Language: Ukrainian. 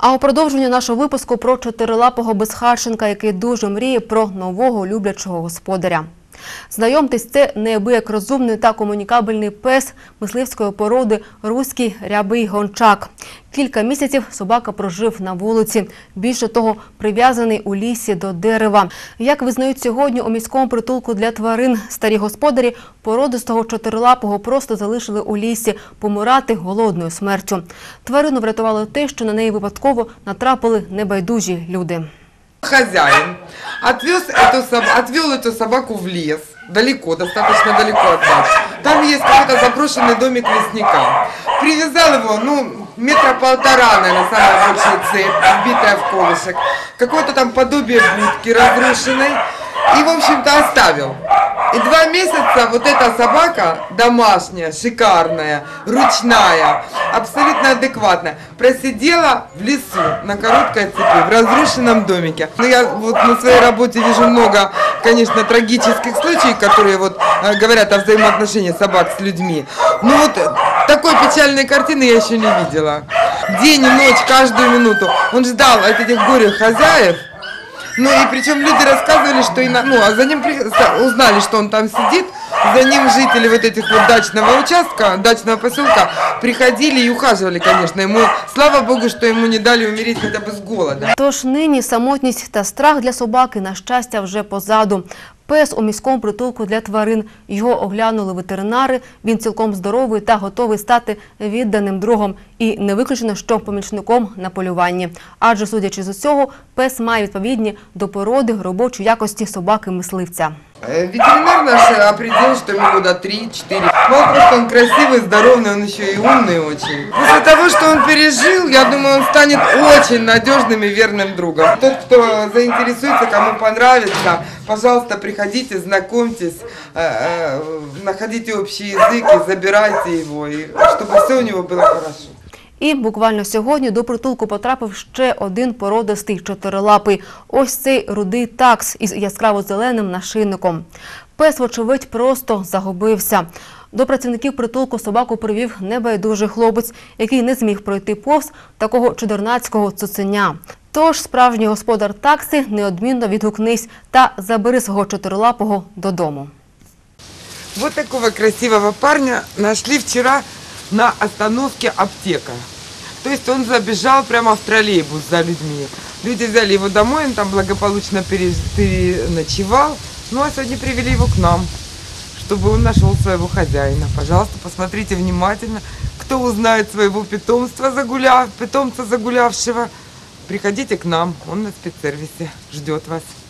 А у продовження нашого випуску про чотирилапого безхатченка, який дуже мріє про нового люблячого господаря. Знайомтесь, це неабияк розумний та комунікабельний пес мисливської породи руський рябий гончак. Кілька місяців собака прожив на вулиці. Більше того, прив'язаний у лісі до дерева. Як визнають сьогодні у міському притулку для тварин, старі господарі породистого чотирилапого просто залишили у лісі помирати голодною смертю. Тварину врятувало те, що на неї випадково натрапили небайдужі люди. Хозяин отвел эту собаку в лес, далеко, достаточно далеко от нас. Там есть какой-то заброшенный домик лесника. Привязал его, метра полтора, наверное, самая большая цепь, вбитая в колышек. Какое-то там подобие будки разрушенной. И, в общем-то, оставил. И 2 месяца вот эта собака, домашняя, шикарная, ручная, абсолютно адекватная, просидела в лесу на короткой цепи, в разрушенном домике. Я вот на своей работе вижу много, конечно, трагических случаев, которые вот говорят о взаимоотношении собак с людьми. Но вот такой печальной картины я еще не видела. День и ночь, каждую минуту он ждал от этих горя хозяев. И причем люди рассказывали, что за ним узнали, что он там сидит, за ним жители вот этих вот дачного участка, дачного поселка приходили и ухаживали, конечно. Ему, слава Богу, что ему не дали умереть хотя бы с голода. Тож нині самотність та страх для собаки, на щастя, вже позаду. Пес у міському притулку для тварин. Його оглянули ветеринари, він цілком здоровий та готовий стати відданим другом. І не виключено, що помічником на полюванні. Адже, судячи з усього, пес має відповідні до породи робочі якості собаки-мисливця. Ветеринар наш определил, что ему года 3-4. Мало просто он красивый, здоровый, он еще и умный очень. После того, что он пережил, я думаю, он станет очень надежным и верным другом. Тот, кто заинтересуется, кому понравится, пожалуйста, приходите, знакомьтесь, находите общий язык и забирайте его, и чтобы все у него было хорошо. І буквально сьогодні до притулку потрапив ще один породистий чотирилапий. Ось цей рудий такс із яскраво-зеленим нашийником. Пес, вочевидь, просто загубився. До працівників притулку собаку привів небайдужий хлопець, який не зміг пройти повз такого чудернацького цуценя. Тож справжній господар такси неодмінно відгукнись та забери свого чотирилапого додому. Вот такого красивого парня нашли вчера на остановке аптека. То есть он забежал прямо в троллейбус за людьми. Люди взяли его домой, он там благополучно переночевал. А сегодня привели его к нам, чтобы он нашел своего хозяина. Пожалуйста, посмотрите внимательно. Кто узнает своего питомца загулявшего, приходите к нам, он на спецсервисе ждет вас.